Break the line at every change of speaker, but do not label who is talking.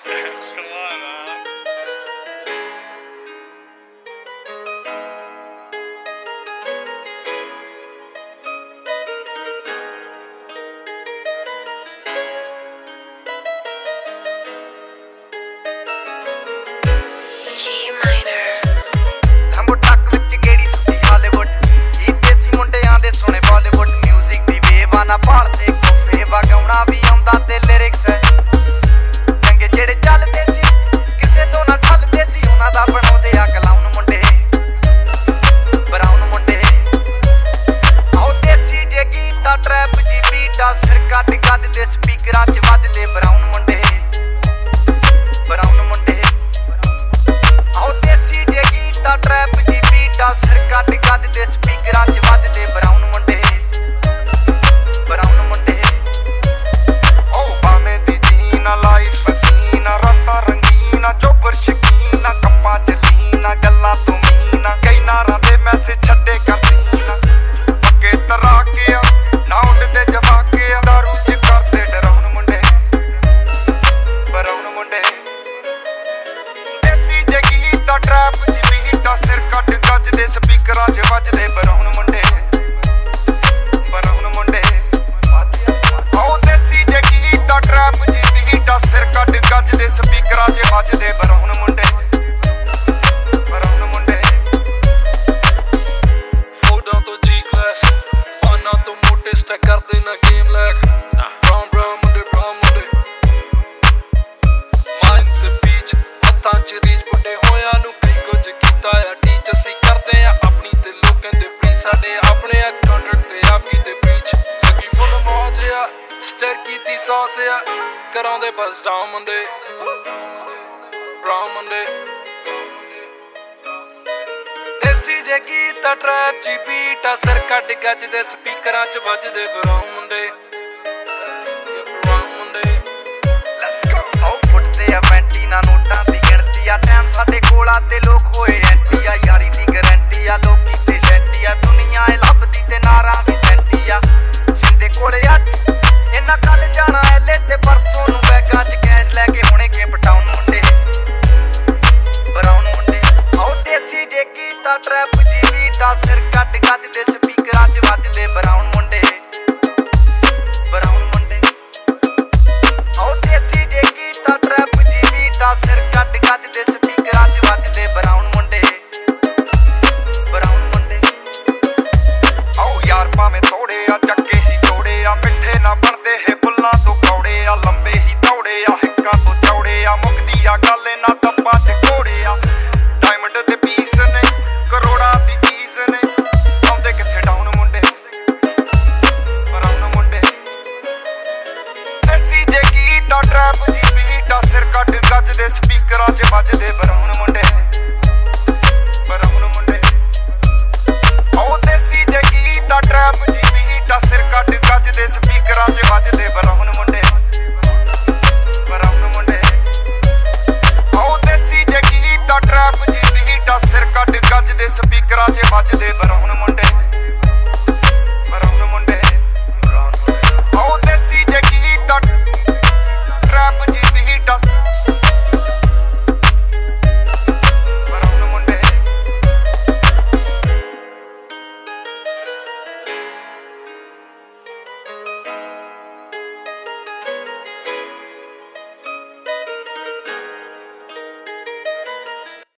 ਭਾਲਦੇ ਕੋਫੇ ਵਗਾਉਣਾ ਵੀ ਆਉਂਦਾ ਤੇ ਲਿਰਿਕਸ ਚੰਗੇ ਜਿਹੜੇ ਚੱਲਦੇ ਸੀ ਕਿਸੇ ਤੋਂ ਨਾ ਠੱਲਦੇ ਸੀ ਉਹਨਾਂ ਦਾ ਬਣਾਉਂਦੇ ਆ ਕਲਾਉਨ ਮੁੰਡੇ ਬਰਾਉਨ ਮੁੰਡੇ ਆਓ ਦੇਸੀ ਜੇ ਗੀਤਾ ਟਰੈਪ ਜੀ ਬੀਟਾ ਸਿਰ ਕੱਟ ਗੱਜਦੇ ਸਪੀਕਰਾਂ 'ਚ ਵੱਜਦੇ ਬਰਾਉਨ ਮੁੰਡੇ ਆਓ ਦੇਸੀ ਜੇ ਗੀਤਾ ਟਰੈਪ ਜੀ ਬੀਟਾ ਸਿਰ ਕੱਟ ਗੱਜਦੇ ਸਪੀਕਰਾਂ 'ਚ ਵੱਜਦੇ ਬਰਾਉਨ ਮੁੰਡੇ ਚੋਬਰ ਸ਼ਕੀਨਾ ਕੱਪਾਂ ਚ ਲੀਨਾ ਗੱਲਾਂ ਤੋਂ ਮੀਨਾ ਕਈ ਨਾਰਾਂ ਦੇ ਮੈਸੇਜ ਛੱਡੇ ਕਰ ਸੀਨਾ ਪੱਕੇ ਤਰਾ ਕੇ ਆ ਨਾ ਉੱਡਦੇ ਜਵਾ ਕੇ ਆ ਦਾਰੂ ਚ ਕਰਦੇ ਡਰਾਉਣ ਮੁੰਡੇ ਬਰਾਉਨ ਮੁੰਡੇ ਦੇਸੀ ਜਗੀ ਦਾ ਟਰੈਪ ਜੀ ਬੀਟਾ ਸਿਰ ਕੱਟ ਗੱਜਦੇ ਸਪੀਕਰਾਂ 'ਚ ਵੱਜਦੇ ਬਰਾਉਨ ਮੁੰਡੇ ਆਓ ਦੇਸੀ ਜਗੀ ਦਾ ਟਰੈਪ ਜੀ ਬੀਟਾ ਸਿਰ ਕੱਟ ਗੱਜਦੇ ਸਪੀਕਰਾਂ 'ਚ ਵੱਜਦੇ ਬਰਾਉਨ ਮੁੰਡੇ
ਫੋਟਾਂ ਤੋਂ ਜੀ ਕਲਾਸ ਪਾਨਾਂ ਤੋਂ ਮੋਟੇ ਸਟੈਕ ਕਰਦੇ ਨਾ ਗੇਮ ਲੈਕ ਬਰਾਉਨ ਮੁੰਡੇ ਮਾਈਂਡ ਤੇ ਬੀਚ ਹੱਥਾਂ 'ਚ ਰੀਚ ਬੁੱਢੇ ਹੋਇਆਂ ਨੂੰ ਕਈ ਕੁਝ ਕੀਤਾ ਆ ਟੀਚ ਅਸੀਂ ਕਰਦੇ ਆ ਆਪਣੀ ਤੇ ਲੋਕਾਂ ਦੇ ਪ੍ਰੀ ਸਾਡੇ ਆਪਣੇ ਆ ਕੰਟਰੈਕਟ ਤੇ ਆਪ ਕੀਤੇ ਬੀਚ ਲੱਗੀ ਫੁੱਲ ਮੌਜ ਆ ਸਟਰ ਕੀਤੀ ਸੌਸ ਆ ਕਰਾਉਂਦੇ ਬਸ ਡਾਊਨ ਮੁੰਡੇ ਬਰਾਉਨ ਮੁੰਡੇ ਦੇਸੀ ਜੇ ਗੀਤਾ ਟਰੈਪ ਜੀ ਬੀਟਾ ਸਿਰ ਕੱਟ ਗੱਜਦੇ ਸਪੀਕਰਾਂ 'ਚ ਵੱਜਦੇ ਬਰਾਉਨ ਮੁੰਡੇ
ਆਓ ਫੁੱਟਦੇ ਆ ਵੈਂਟੀਨਾ ਨੋਟਾਂ ਦੀ ਗਿਣਤੀ ਆ ਟਾਈਮ ਸਾਡੇ ਕੋਲ ਆ ਤੇ ਲੋਕ ਹੋਏ ਐਂਟੀ ਆ ਯਾਰੀ ਦੀ ਗਰੰਟੀ ਆ ਲੋਕੀ ਤੇ ਸੈਂਟੀ ਆ ਦੁਨੀਆ ਏ ਲੱਭਦੀ ਤੇ ਨਾਰਾਂ ਵੀ ਸੈਂਟੀ ਆ ਸਿੰਦੇ ਕੋਲੇ ਅੱਜ ਇਹਨਾਂ ਕੱਲ ਜਾਣਾ ਐਲੇ ਤੇ ਪਰਸੋਂ ਨੂੰ ਬੈਗਾਂ 'ਚ ਕੈਸ਼ ਲੈ ਕੇ ਹੁਣੇ ਕੇਪ ਟਾਊਨ ਮੁੰਡੇ ਬਰਾਉਨ ਮੁੰਡੇ ਆਓ ਦੇਸੀ ਜੇ ਗੀਤਾ ਟਰੈਪ ਜੀ ਬੀਟਾ ਸਿਰ ਕੱਟ ਗੱਜਦੇ ਸਪੀਕਰਾਂ 'ਚ ਵੱਜਦੇ ਬਰਾਉਨ ਮੁੰਡੇ ਆਓ ਦੇਸੀ ਜੇ ਗੀਤਾ ਟਰੈਪ ਜੀ ਬੀਟਾ ਸਿਰ ਕੱਟ ਗੱਜਦੇ